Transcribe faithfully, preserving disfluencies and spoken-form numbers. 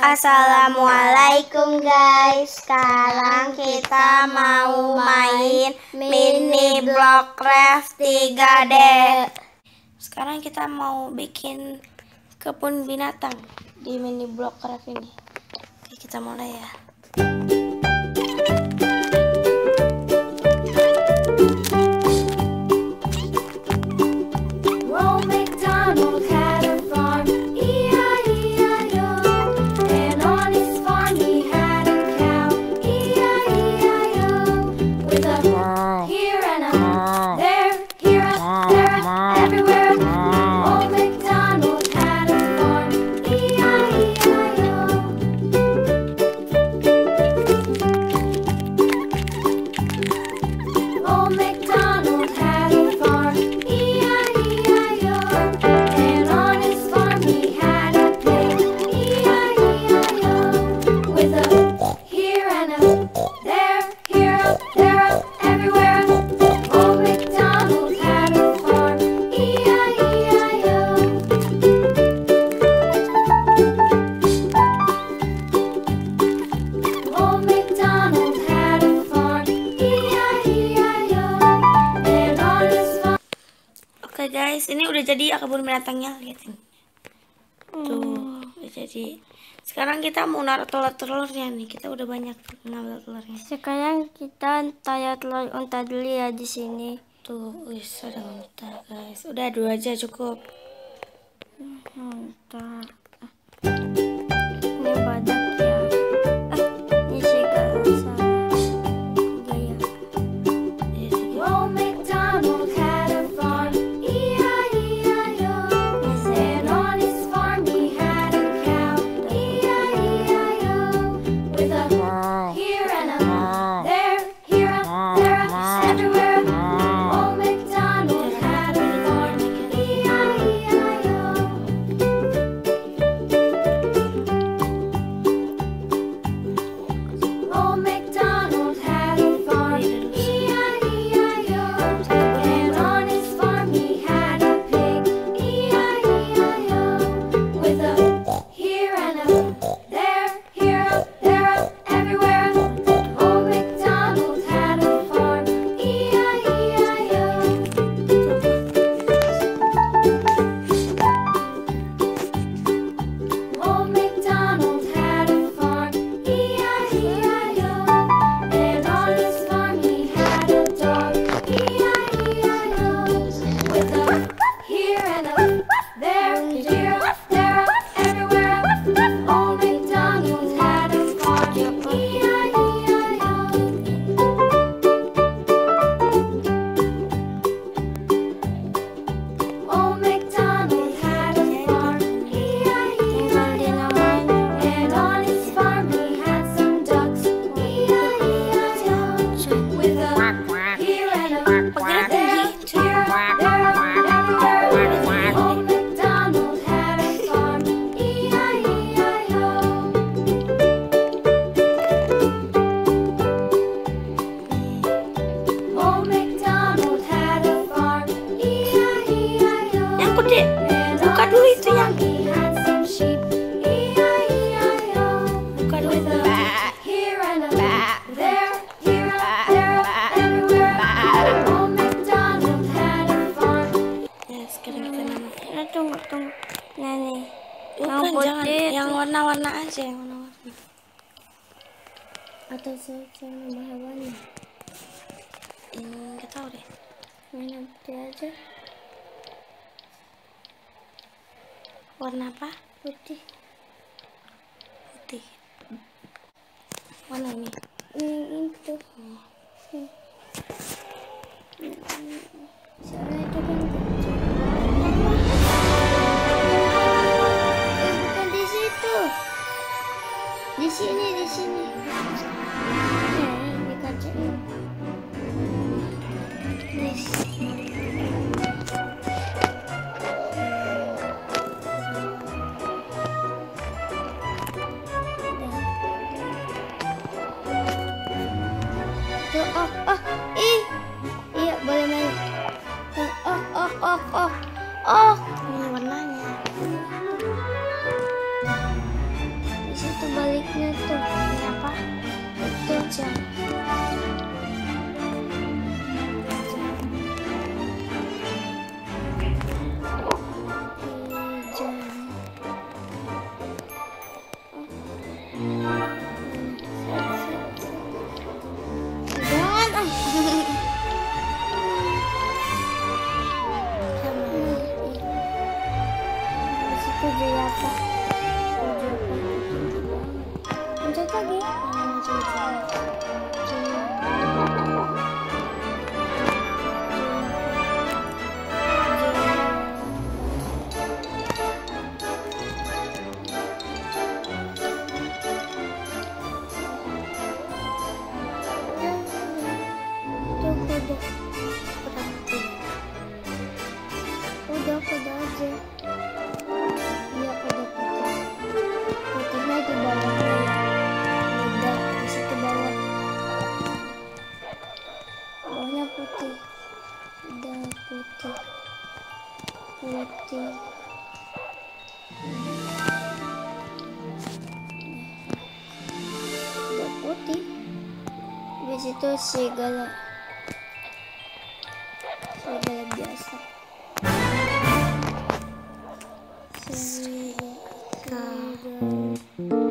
Assalamualaikum guys. Sekarang kita mau main mini block craft tiga D. Sekarang kita mau bikin kebun binatang di mini block craft ini. Oke, kita mulai ya. Guys, ini udah jadi kebun binatangnya, lihat ini. Tuh, udah jadi. Sekarang kita mau naruh telur-telurnya nih. Kita udah banyak ngambil telurnya. Sekarang kita taruh telur unta dulu ya di sini. Tuh, wis ada unta, guys. Udah dua aja cukup. Unta. Ini badak ya. Ah, ini segala salah. Gaya. Buka dulu itu yang buka dulu. Ya, sekarang kita nama. Ya, tunggu, tunggu. Nah, nih. Bukan, jangan yang warna-warna aja, yang warna-warna. Atau saya nama hewannya. Hmm, nggak tahu deh. Ini nanti aja. Warna apa? Putih. Putih. Mana ini? Yang itu. Oh. Hmm. Soalnya itu kan kecil. Eh, bukan di situ. Di sini, di sini. Eh, di kaca ini. Di sini. Oh, oh, ih, iya boleh main. Oh, Itu jadi apa? Tujuh apa? Pencet lagi. Hmm, tujuh. Udah, udah aja. Iya, udah putih. Putihnya di bawah. Udah, di situ bawah. Bawahnya putih. Udah putih. Putih. Udah putih. Di situ serigala. Serigala biasa. Serigala.